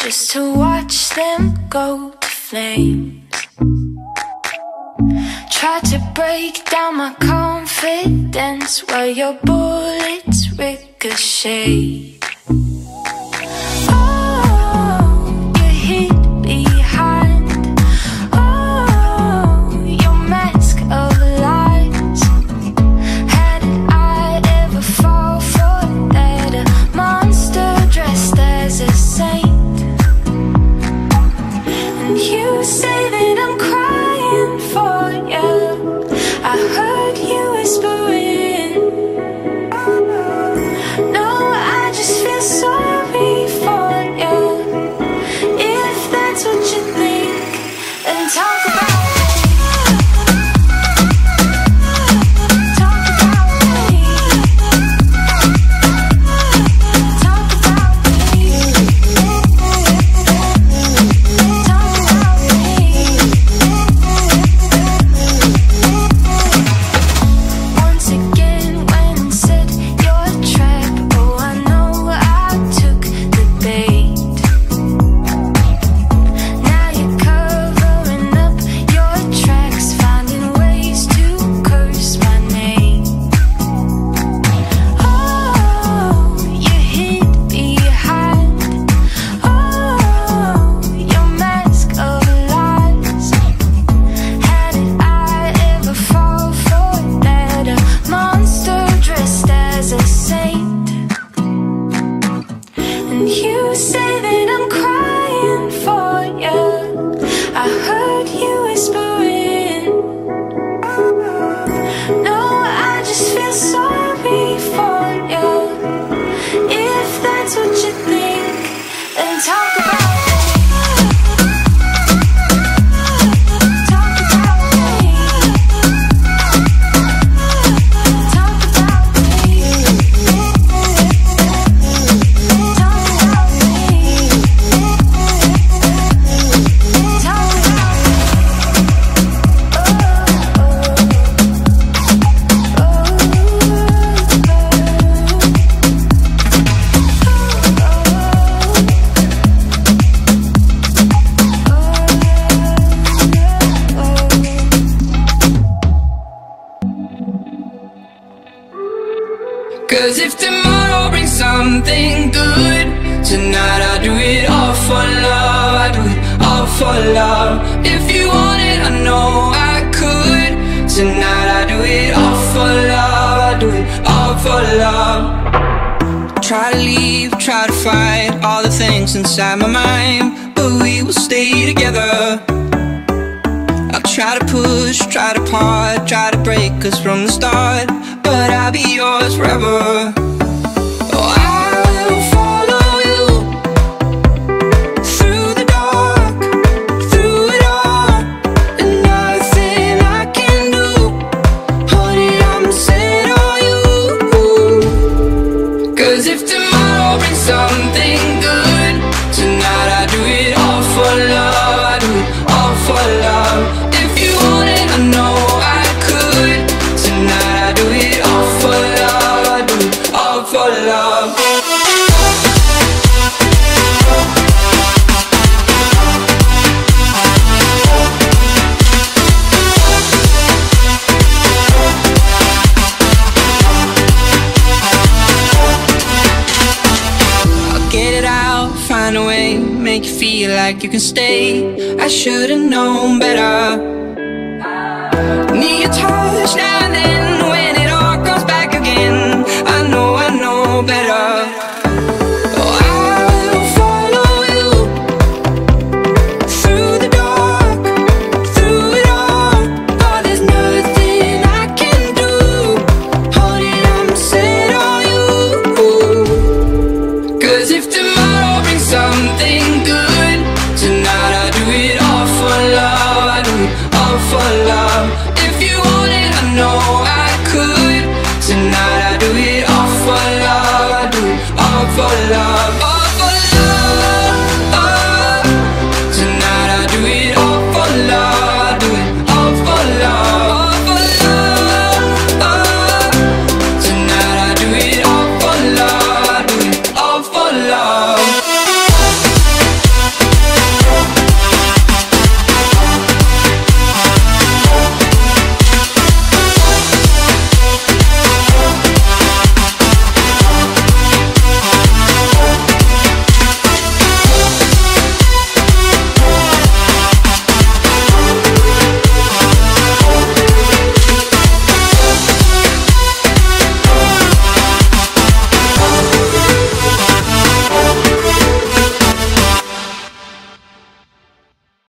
just to watch them go to flames. Try to break down my confidence while your bullets ricochet. Cause if tomorrow brings something good, tonight I do it all for love. I do it all for love. If you want it, I know I could. Tonight I do it all for love. I do it all for love. Try to leave, try to fight all the things inside my mind, but we will stay together. I'll try to push, try to part, try to break us from the start, but I'll be yours forever. Oh, I will follow you through the dark, through it all, and nothing I can do. Honey, I'm set on you. Cause if tomorrow brings something good, tonight I do it all for love. I do it all for love. If you want it, I know I could. Tonight I do it all for love. I do it all for love. I'll get it out, find a way, make you feel like you can stay. I should've known better. Need your touch now and then.